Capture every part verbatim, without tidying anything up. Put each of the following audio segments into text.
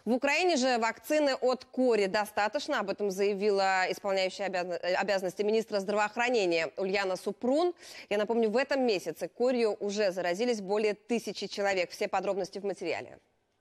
В Украине же вакцины от кори достаточно. Об этом заявила исполняющая обязанности министра здравоохранения Ульяна Супрун. Я напомню, в этом месяце корью уже заразились более тысячи человек. Все подробности в материале.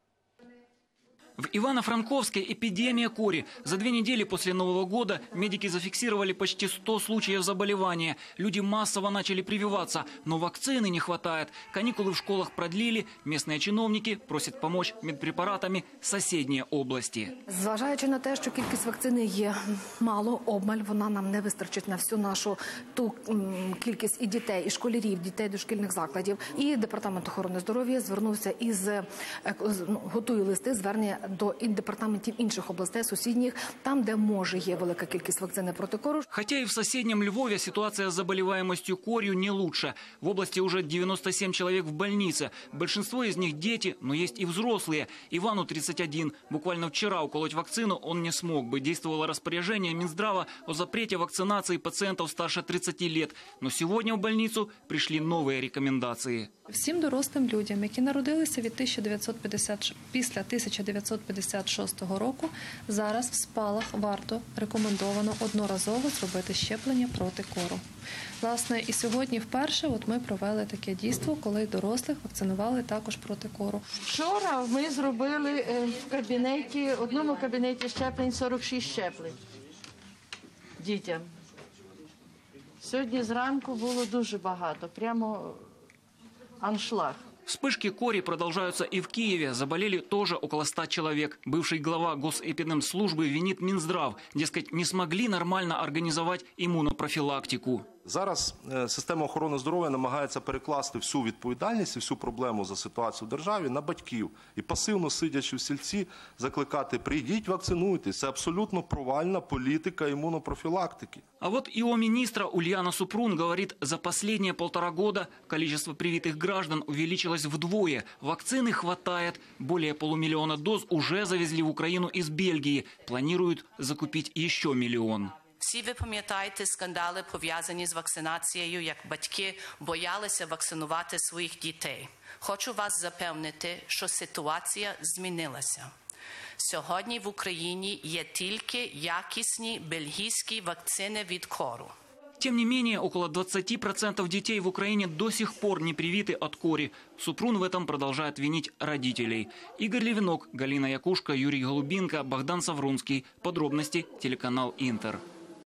В Ивано-Франковске эпидемия кори. За две недели после Нового года медики зафиксировали почти сто случаев заболевания. Люди массово начали прививаться, но вакцины не хватает. Каникулы в школах продлили. Местные чиновники просят помочь медпрепаратами соседние області. Зважаючи на те, що кількість вакцини є мало, обмаль, вона нам не вистачить на всю нашу ту кількість і дітей, і школярів, дітей дошкільних закладів. І Департамент охорони здоров'я звернувся із, готує листи, звернення до департаментів інших областей, сусідніх, там, де може є велика кількість вакцини проти кору. Хотя и в соседнем Львове ситуация с заболеваемостью корью не лучше. В области уже девяносто семь человек в больнице. Большинство из них дети, но есть и взрослые. Ивану тридцать один. Буквально вчера уколоть вакцину он не смог бы. Действовало распоряжение Минздрава о запрете вакцинации пациентов старше тридцати лет. Но сегодня в больницу пришли новые рекомендации. Всім дорослим людям, які народилися від тисяча дев'ятсот п'ятдесят, після тисяча дев'ятсот п'ятдесят шостого року, зараз в спалах варто, рекомендовано одноразово зробити щеплення проти кору. Власне, і сьогодні вперше от ми провели таке дійство, коли дорослих вакцинували також проти кору. Вчора ми зробили в кабінеті, в одному кабінеті щеплень сорок шість щеплень дітям. Сьогодні зранку було дуже багато, прямо аншлаг. Вспышки кори продолжаются и в Киеве. Заболели тоже около ста человек. Бывший глава Госэпидемслужбы винит Минздрав. Дескать, не смогли нормально организовать иммунопрофилактику. Зараз система охорони здоров'я намагається перекласти всю відповідальність і всю проблему за ситуацію в державі на батьків. І пасивно сидячи в сільці, закликати «прийдіть, вакцинуйтесь». Це абсолютно провальна політика імунопрофілактики. А вот и у министра Ульяна Супрун говорит, за последние полтора года количество привитых граждан увеличилось вдвое. Вакцины хватает. Более полумиллиона доз уже завезли в Украину из Бельгии. Планируют закупить еще миллион. Всі ви пам'ятаєте скандали, пов'язані з вакцинацією, як батьки боялися вакцинувати своїх дітей. Хочу вас запевнити, що ситуація змінилася. Сьогодні в Україні є тільки якісні бельгійські вакцини від кору. Тем не менее, около двадцати процентов детей в Украине до сих пор не привиты от кори. Супрун в этом продолжает винить родителей. Игорь Левинок, Галина Якушка, Юрий Голубинка, Богдан Саврунский. Подробности телеканал Интер.